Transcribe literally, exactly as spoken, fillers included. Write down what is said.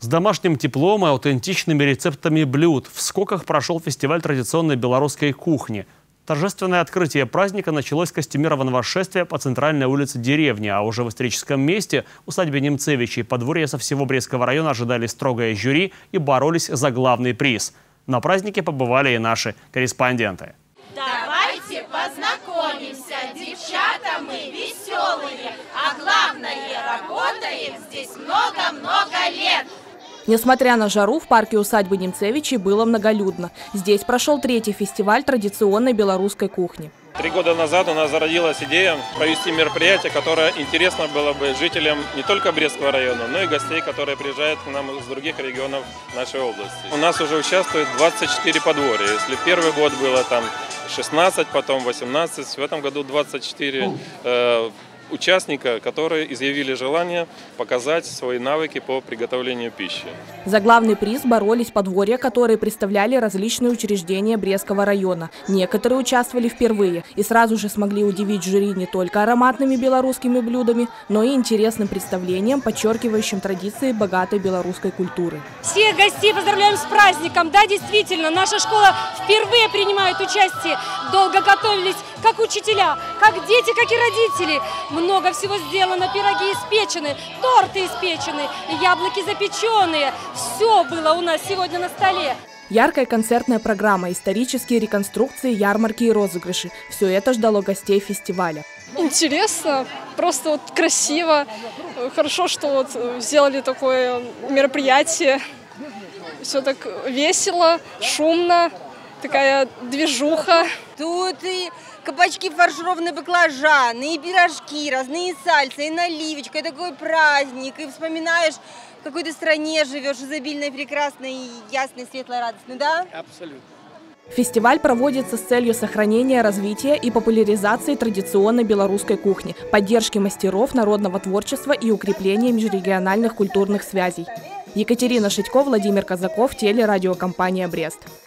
С домашним теплом и аутентичными рецептами блюд в Скоках прошел фестиваль традиционной белорусской кухни. Торжественное открытие праздника началось с костюмированного шествия по центральной улице деревни, а уже в историческом месте, усадьбе Немцевичей, подворье со всего Брестского района ожидали строгое жюри и боролись за главный приз. На празднике побывали и наши корреспонденты. Давайте познакомимся, девчата мы веселые, а главное, работаем здесь много-много лет. Несмотря на жару, в парке усадьбы Немцевичей было многолюдно. Здесь прошел третий фестиваль традиционной белорусской кухни. Три года назад у нас зародилась идея провести мероприятие, которое интересно было бы жителям не только Брестского района, но и гостей, которые приезжают к нам из других регионов нашей области. У нас уже участвует двадцать четыре подворья. Если первый год было там шестнадцать, потом восемнадцать, в этом году двадцать четыре э, участника, которые изъявили желание показать свои навыки по приготовлению пищи. За главный приз боролись подворья, которые представляли различные учреждения Брестского района. Некоторые участвовали впервые и сразу же смогли удивить жюри не только ароматными белорусскими блюдами, но и интересным представлением, подчеркивающим традиции богатой белорусской культуры. Всех гостей поздравляем с праздником. Да, действительно, наша школа впервые принимает участие. Долго готовились как учителя, как дети, как и родители. Много всего сделано, пироги испечены, торты испечены, яблоки запеченные. Все было у нас сегодня на столе. Яркая концертная программа, исторические реконструкции, ярмарки и розыгрыши. Все это ждало гостей фестиваля. Интересно, просто вот красиво. Хорошо, что вот сделали такое мероприятие. Все так весело, шумно, такая движуха. Тут и кабачки, фаршированные баклажаны, и пирожки, разные сальцы, и наливочка, и такой праздник. И вспоминаешь, в какой ты стране живешь, изобильной, прекрасной, ясной, светлой, радостной, да? Абсолютно. Фестиваль проводится с целью сохранения, развития и популяризации традиционной белорусской кухни, поддержки мастеров народного творчества и укрепления межрегиональных культурных связей. Екатерина Шитько, Владимир Казаков, телерадиокомпания «Брест».